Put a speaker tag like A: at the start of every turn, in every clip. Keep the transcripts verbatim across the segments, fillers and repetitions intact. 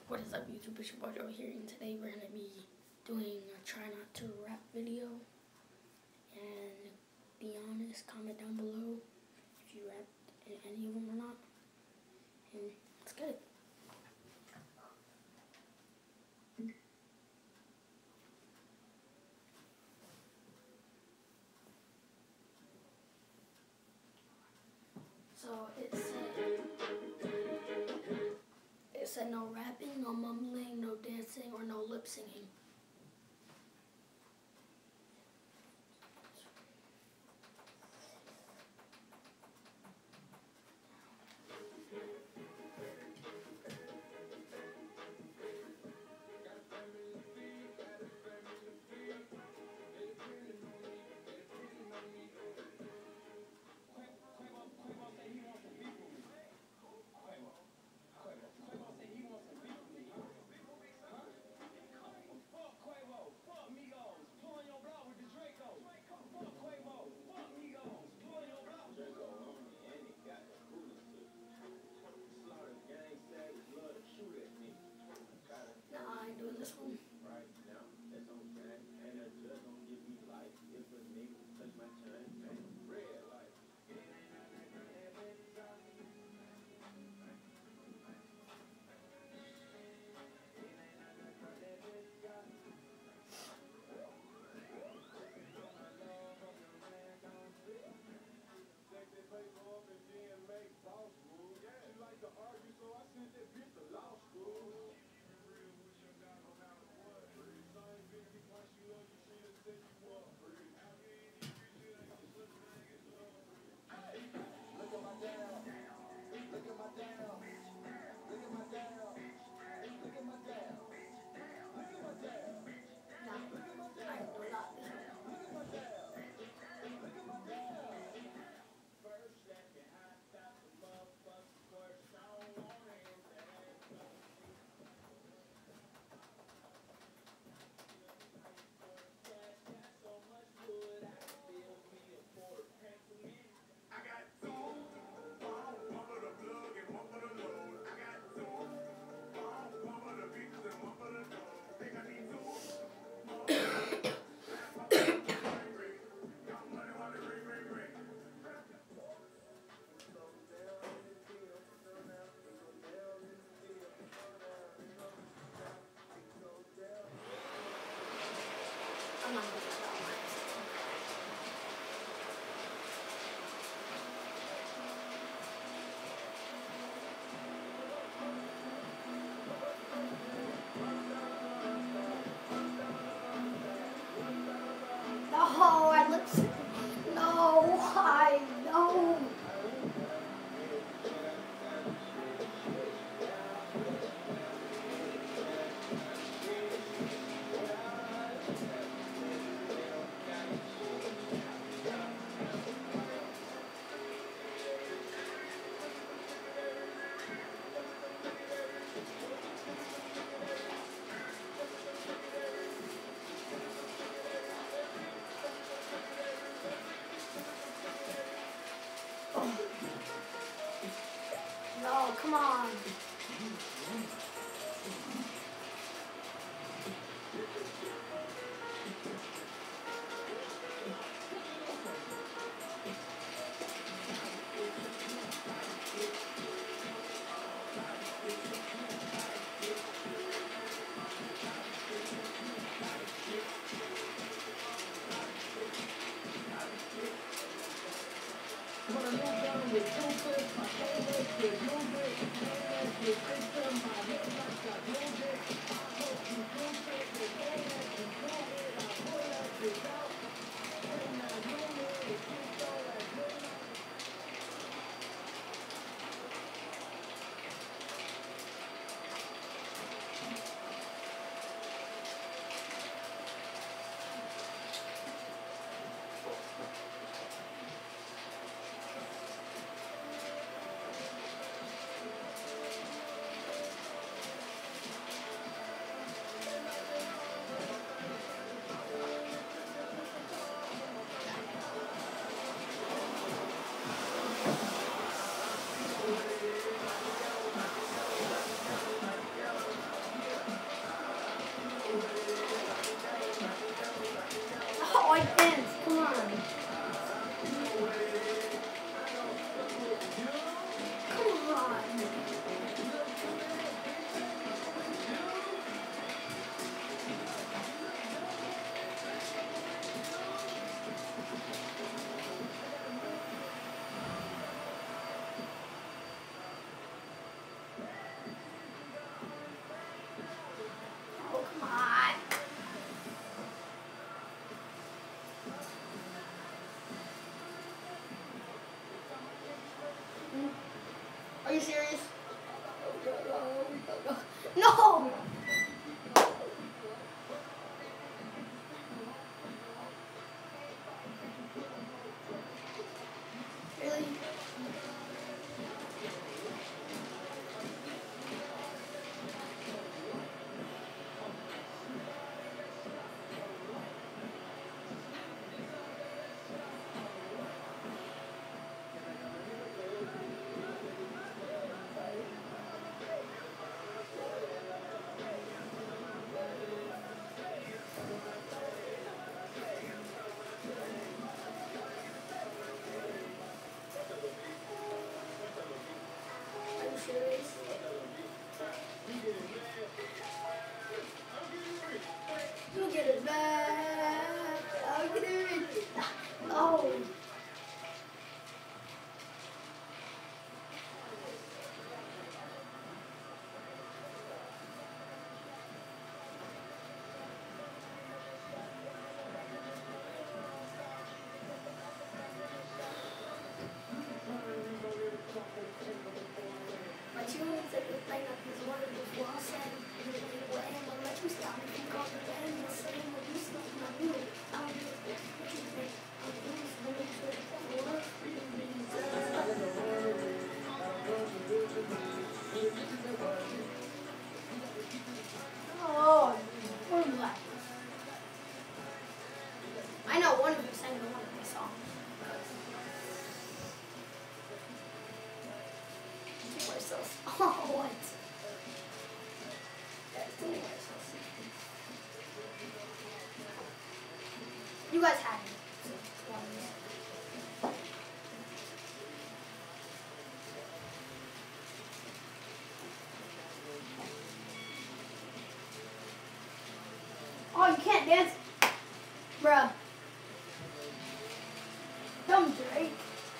A: What is up, YouTube? It's your boy Joe here, and today we're gonna be doing a try not to rap video. And be honest, comment down below if you rapped in any of them or not. And let's get it. So it said, it said no rapping, no mumbling, no dancing, or no lip singing. This one. I'm not gonna do that. No, I lip sync. No, I know. No, come on. you serious? No! Really? Look at it back. I'll get it. Oh. My teammates said the lineup is one of the well said. Well, and we'll let you stop if you call the band the same when you stop my new. I don't know what you think. I'm doing this to make sure that work. Oh, poor black. I know one of them sang the one of my songs. Oh, what? You guys had it. Oh, you can't dance? Bruh. Dumb Drake.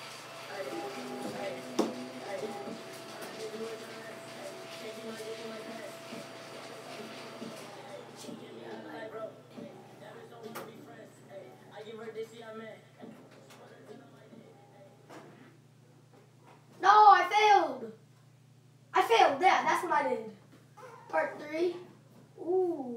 A: No, I failed. I failed. Yeah, that's what I did. Part three. Ooh.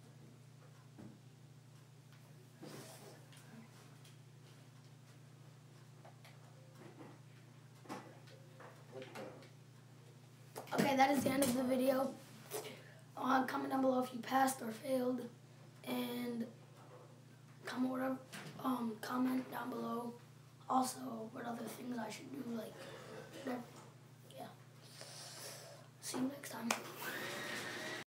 A: Okay, that is the end of the video. Uh, comment down below if you passed or failed, and comment whatever. Um, comment down below. Also, what other things I should do, like, yeah. See you next time.